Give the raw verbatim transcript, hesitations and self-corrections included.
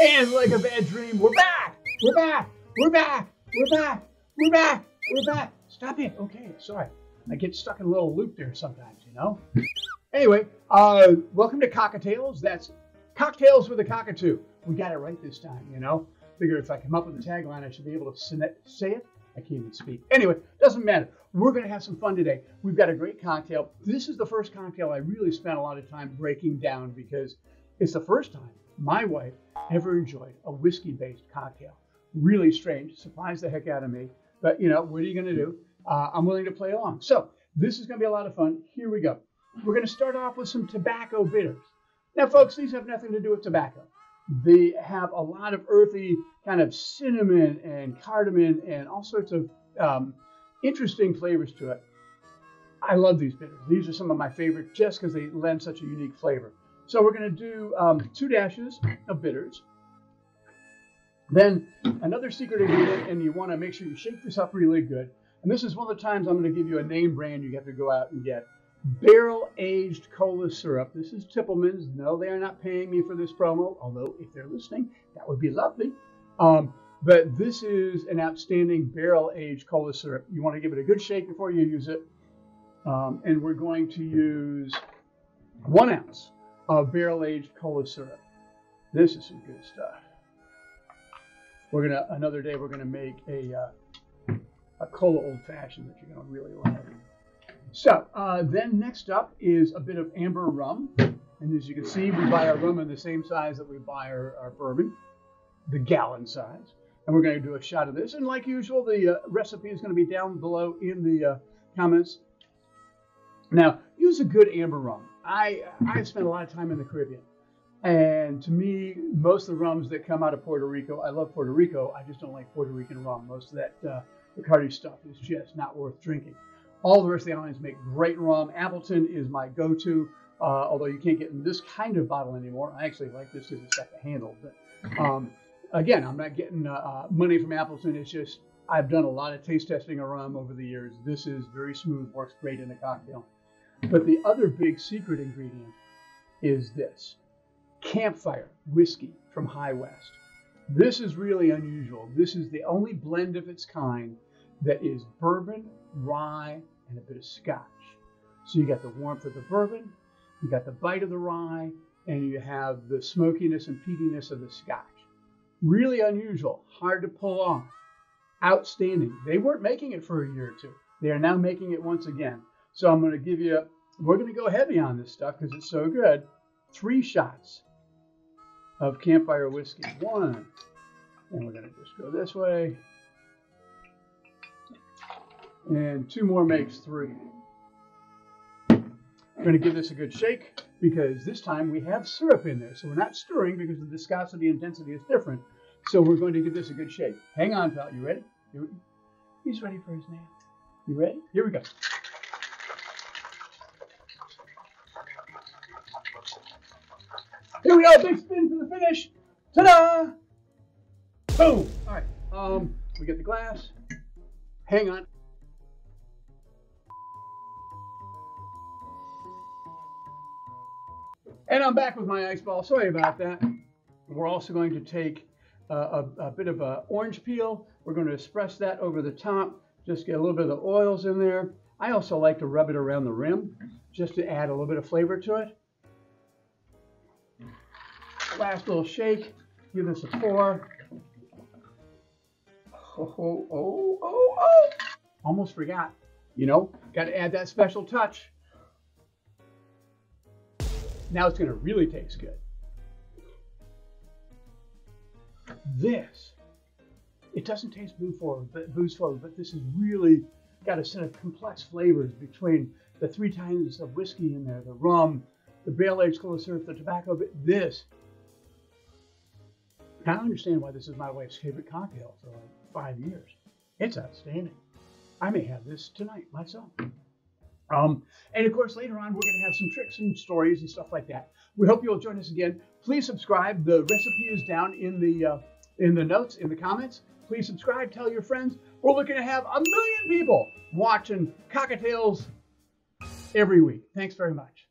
And like a bad dream, we're back! We're back! We're back! We're back! We're back! We're back! Stop it! Okay, sorry. I get stuck in a little loop there sometimes, you know? Anyway, uh, welcome to cockAtails. That's cocktails with a cockatoo. We got it right this time, you know? Figure if I come up with a tagline, I should be able to say it. I can't even speak. Anyway, doesn't matter. We're going to have some fun today. We've got a great cocktail. This is the first cocktail I really spent a lot of time breaking down because it's the first time my wife ever enjoyed a whiskey-based cocktail. Really strange. Surprised the heck out of me. But, you know, what are you going to do? Uh, I'm willing to play along. So this is going to be a lot of fun. Here we go. We're going to start off with some tobacco bitters. Now, folks, these have nothing to do with tobacco. They have a lot of earthy kind of cinnamon and cardamom and all sorts of um, interesting flavors to it. I love these bitters. These are some of my favorite just because they lend such a unique flavor. So we're going to do um, two dashes of bitters. Then another secret ingredient, and you want to make sure you shake this up really good. And this is one of the times I'm going to give you a name brand you have to go out and get. Barrel-aged cola syrup. This is Tippleman's. No, they are not paying me for this promo, although if they're listening, that would be lovely. Um, but this is an outstanding barrel-aged cola syrup. You want to give it a good shake before you use it. Um, and we're going to use one ounce of barrel-aged cola syrup. This is some good stuff. We're gonna another day we're gonna make a uh, a cola old-fashioned that you're gonna really love. So uh, then next up is a bit of amber rum, and as you can see, we buy our rum in the same size that we buy our, our bourbon, the gallon size. And we're going to do a shot of this. And like usual, the uh, recipe is going to be down below in the uh, comments. Now, use a good amber rum. I I spent a lot of time in the Caribbean. And to me, most of the rums that come out of Puerto Rico, I love Puerto Rico. I just don't like Puerto Rican rum. Most of that uh, Bacardi stuff is just not worth drinking. All the rest of the islands make great rum. Appleton is my go-to, uh, although you can't get in this kind of bottle anymore. I actually like this because it's got the handle. But um, again, I'm not getting uh, uh, money from Appleton. It's just I've done a lot of taste testing of rum over the years. This is very smooth, works great in a cocktail. But the other big secret ingredient is this. Campfire whiskey from High West. This is really unusual. This is the only blend of its kind that is bourbon, rye, and a bit of scotch. So you got the warmth of the bourbon, you got the bite of the rye, and you have the smokiness and peatiness of the scotch. Really unusual, hard to pull off. Outstanding. They weren't making it for a year or two. They are now making it once again. So I'm going to give you, we're going to go heavy on this stuff because it's so good. Three shots of campfire whiskey. One. And we're going to just go this way. And two more makes three. We're going to give this a good shake because this time we have syrup in there. So we're not stirring because the viscosity and density is different. So we're going to give this a good shake. Hang on, pal. You ready? He's ready for his nap. You ready? Here we go. Here we go, big spin to the finish. Ta-da! Boom! All right, um, we get the glass. Hang on. And I'm back with my ice ball. Sorry about that. We're also going to take uh, a, a bit of a orange peel. We're going to espresso that over the top. Just get a little bit of the oils in there. I also like to rub it around the rim just to add a little bit of flavor to it. Last little shake, give this a pour. Oh, oh, oh, oh, oh. Almost forgot. You know, got to add that special touch. Now it's going to really taste good. This, it doesn't taste booze forward, but booze forward, but this has really got a set of complex flavors between the three kinds of whiskey in there, the rum, the barrel-aged cola syrup, the tobacco. This. Now I understand why this is my wife's favorite cocktail for like five years. It's outstanding. I may have this tonight myself. Um, and of course, later on, we're going to have some tricks and stories and stuff like that. We hope you'll join us again. Please subscribe. The recipe is down in the uh, in the notes, in the comments. Please subscribe. Tell your friends. We're looking to have a million people watching cockatails every week. Thanks very much.